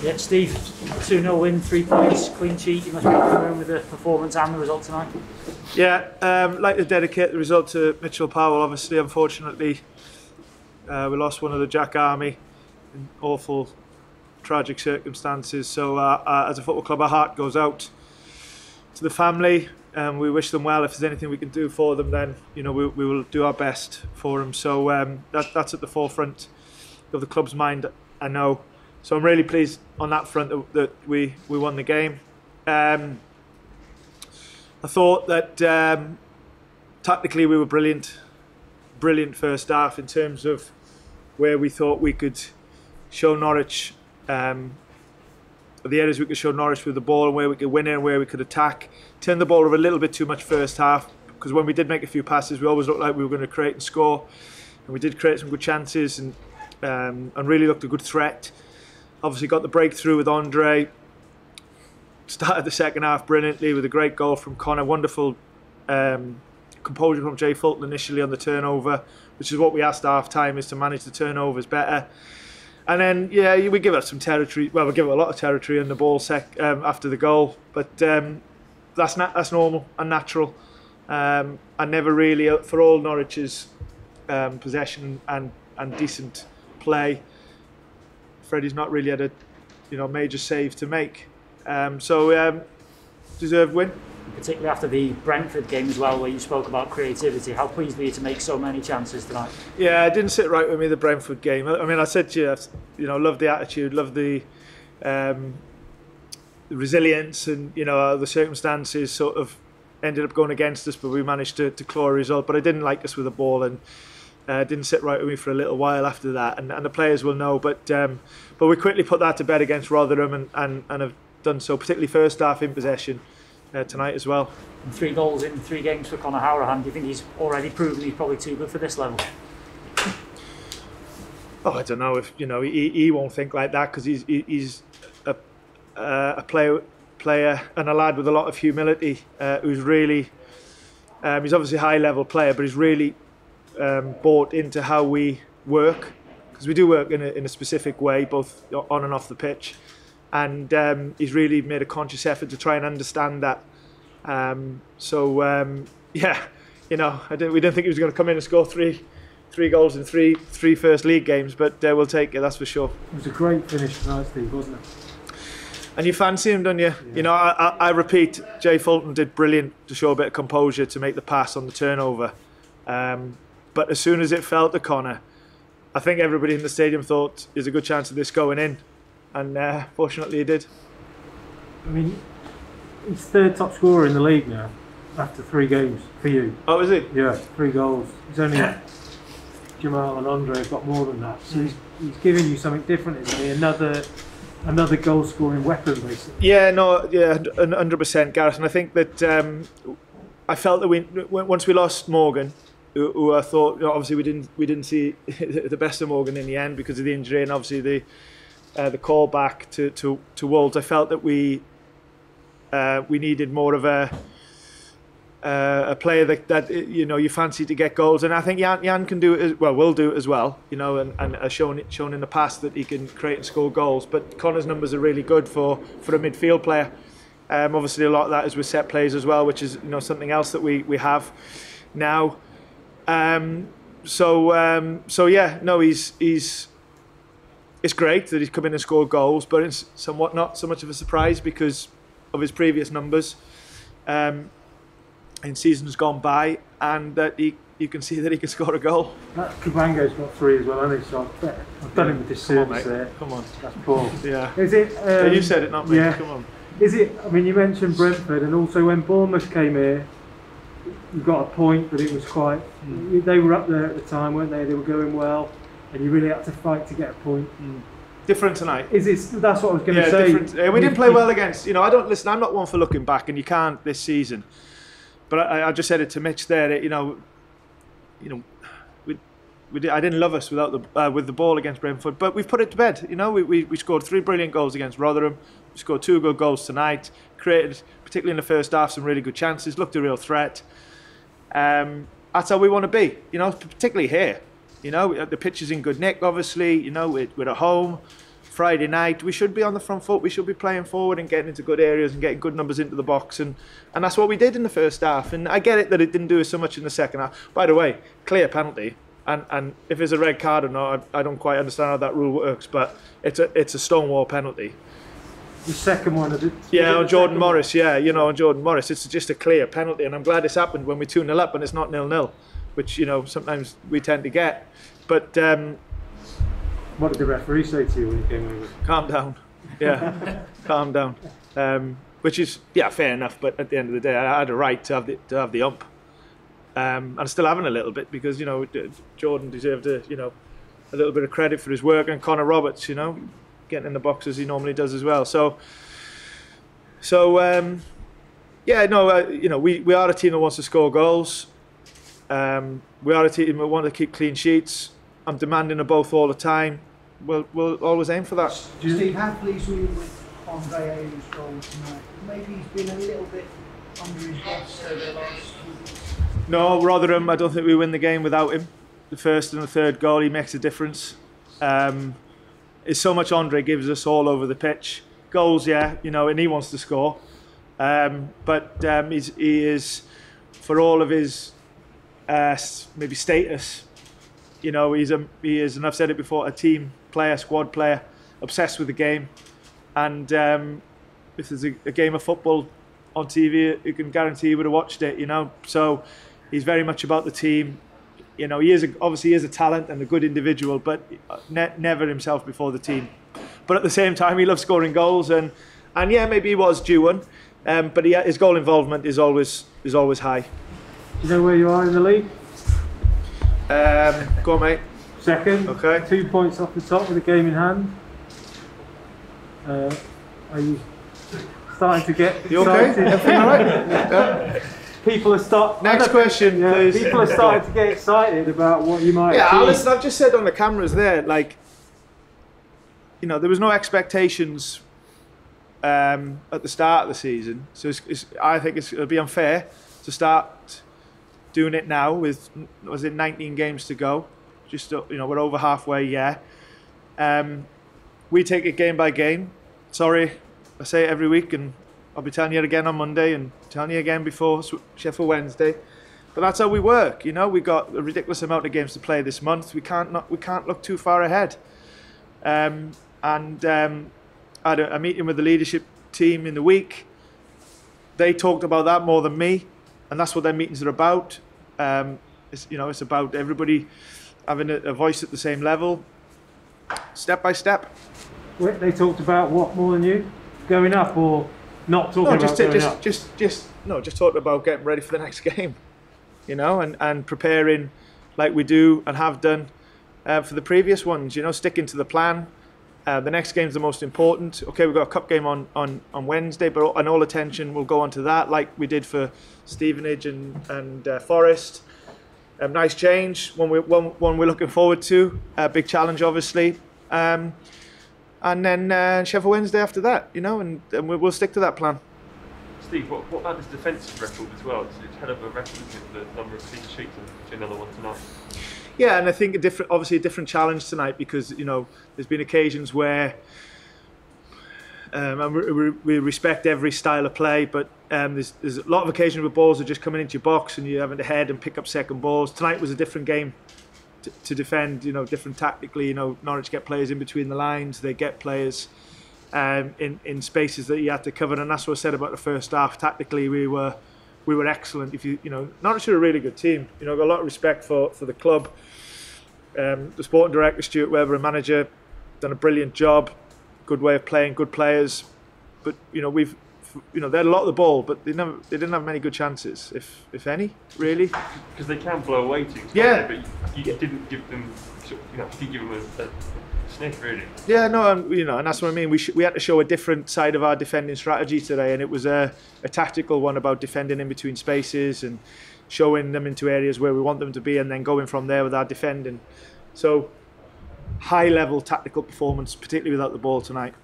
Yeah, Steve, 2-0 win, 3 points, clean sheet. You must be happy with the performance and the result tonight. Yeah, like to dedicate the result to Mitchell Powell. Obviously, unfortunately, we lost one of the Jack Army in awful, tragic circumstances. So, as a football club, our heart goes out to the family. We wish them well. If there's anything we can do for them, then we will do our best for them. So that's at the forefront of the club's mind, I know. So I'm really pleased on that front that we won the game. I thought that tactically we were brilliant first half in terms of where we thought we could show Norwich, the areas we could show Norwich with the ball and where we could win it and where we could attack. Turned the ball over a little bit too much first half, because when we did make a few passes, we always looked like we were going to create and score, and we did create some good chances and really looked a good threat. Obviously got the breakthrough with Andre. Started the second half brilliantly with a great goal from Connor. Wonderful composure from Jay Fulton initially on the turnover, which is what we asked at half time, is to manage the turnovers better. And then, yeah, we give up some territory. Well, we give up a lot of territory in the ball after the goal, but that's normal and natural. And never really, for all Norwich's possession and decent play, Freddie's not really had a major save to make. So deserved win. Particularly after the Brentford game as well, where you spoke about creativity. How pleased were you to make so many chances tonight? Yeah, it didn't sit right with me, the Brentford game. I mean, I said to you, love the attitude, love the resilience, and the circumstances sort of ended up going against us, but we managed to claw a result. But I didn't like us with the ball, and didn't sit right with me for a little while after that, and the players will know. But we quickly put that to bed against Rotherham, and have done so, particularly first half in possession tonight as well. And 3 goals in 3 games for Conor Hourihane. Do you think he's already proven he's probably too good for this level? Oh, I don't know if he won't think like that, because he's a player and a lad with a lot of humility, who's really he's obviously a high level player, but he's really bought into how we work, because we do work in a specific way, both on and off the pitch, and he's really made a conscious effort to try and understand that. Yeah, we didn't think he was going to come in and score three goals in three first league games, but we'll take it, that's for sure. It was a great finish tonight, Steve, wasn't it? And you fancy him, don't you? Yeah. I repeat, Jay Fulton did brilliant to show a bit of composure to make the pass on the turnover. But as soon as it fell to Connor, I think everybody in the stadium thought there's a good chance of this going in, and fortunately it did. I mean, he's 3rd top scorer in the league now after 3 games for you. Oh, is he? Yeah, 3 goals. He's only Jamal and Andre have got more than that, so he's giving you something different, isn't he? Another goal scoring weapon, basically. Yeah, 100%, Gareth. And I think that I felt that once we lost Morgan, who I thought, obviously we didn't see the best of Morgan in the end because of the injury, and obviously the call back to Wolves. I felt that we needed more of a player that you fancy to get goals, and I think Jan can do it will do it as well, and has shown in the past that he can create and score goals. But Connor's numbers are really good for a midfield player. Obviously a lot of that is with set plays as well, which is something else that we have now. So yeah, no, it's great that he's come in and scored goals, but it's somewhat not so much of a surprise because of his previous numbers in seasons gone by, and that you can see that he can score a goal. Kabango's got 3 as well, hasn't he? So I've done him with disservice there. Come on. That's poor. Yeah. Is it? You said it, not me. Yeah. Come on. Is it? I mean, you mentioned Brentford, and also when Bournemouth came here, you got a point, but it was quite. They were up there at the time, weren't they? They were going well, and you really had to fight to get a point. Different tonight. Is it? That's what I was going to say. Different. We didn't play well against. I don't listen. I'm not one for looking back, and you can't this season. But I just said it to Mitch there. That, I didn't love us with the ball against Brentford, but we've put it to bed. We scored 3 brilliant goals against Rotherham. We scored 2 good goals tonight. Created, particularly in the first half, some really good chances. Looked a real threat. That's how we want to be. Particularly here. The pitch is in good nick. Obviously, we're at home. Friday night, we should be on the front foot. We should be playing forward and getting into good areas and getting good numbers into the box, and that's what we did in the first half. And I get it that it didn't do so much in the second half. By the way, clear penalty, and if it's a red card or not, I don't quite understand how that rule works, but it's a stonewall penalty. The second one, on Jordan Morris, on Jordan Morris, it's just a clear penalty, and I'm glad this happened when we're 2-0 up and it's not 0-0, which sometimes we tend to get. But what did the referee say to you when you came over? Calm down, calm down. Which is fair enough, but at the end of the day, I had a right to have the ump. I'm still having a little bit because Jordan deserved a little bit of credit for his work, and Connor Roberts, getting in the box as he normally does as well. We are a team that wants to score goals. We are a team that want to keep clean sheets. I'm demanding of both all the time. We'll always aim for that. Steve, how pleased were you with Andre Ayew's goal tonight? Maybe he's been a little bit under his boss over the last few weeks. No, Rotherham, I don't think we win the game without him. The first and the third goal, he makes a difference. It's so much Andre gives us all over the pitch. Goals, and he wants to score. But he is, for all of his maybe status, he is, and I've said it before, a team player, squad player, obsessed with the game. And if there's a game of football on TV, you can guarantee he would have watched it, So he's very much about the team. He is obviously a talent and a good individual, but never himself before the team. But at the same time, he loves scoring goals, and maybe he was due one, but his goal involvement is always high. Do you know where you are in the league? Go on, mate. Second. Okay. 2 points off the top with a game in hand. Are you starting to get You okay? excited? Everything all right? Yeah. People are Next question, please. People are starting to get excited about what you might achieve. Listen, I've just said on the cameras there, there was no expectations at the start of the season, so I think it'll be unfair to start doing it now with 19 games to go. Just we're over halfway. We take it game by game. Sorry, I say it every week, and I'll be telling you it again on Monday and telling you again before Sheffield Wednesday. But that's how we work. We've got a ridiculous amount of games to play this month. We can't look too far ahead. I had a meeting with the leadership team in the week. They talked about that more than me, and that's what their meetings are about. It's about everybody having a voice at the same level, step by step. They talked about what more than you? Going up or not talking about going up? Just talking about getting ready for the next game, and preparing like we do and have done for the previous ones. Sticking to the plan. The next game's the most important. Okay, we've got a cup game on Wednesday, but all attention will go on to that, like we did for Stevenage and Forest. Nice change, one we're looking forward to. Big challenge, obviously. And then Sheffield Wednesday after that, and we'll stick to that plan. Steve, what about this defensive record as well? It's hell of a record, isn't it, the number of clean sheets, and another one tonight. Yeah, and I think obviously a different challenge tonight because there's been occasions where we respect every style of play, but there's a lot of occasions where balls are just coming into your box and you're having to head and pick up second balls. Tonight was a different game to defend, different tactically. Norwich get players in between the lines, they get players in spaces that you had to cover, and that's what I said about the first half. Tactically, we were excellent. Norwich are a really good team. Got a lot of respect for the club. The sporting director Stuart Webber, a manager, done a brilliant job. Good way of playing, good players. But they had a lot of the ball, but they didn't have many good chances, if any, really. Because they can blow away teams. Yeah. But you didn't give them, a sniff, really. Yeah, no, and that's what I mean. We had to show a different side of our defending strategy today, and it was a tactical one about defending in between spaces and showing them into areas where we want them to be, and then going from there with our defending. So, high-level tactical performance, particularly without the ball tonight.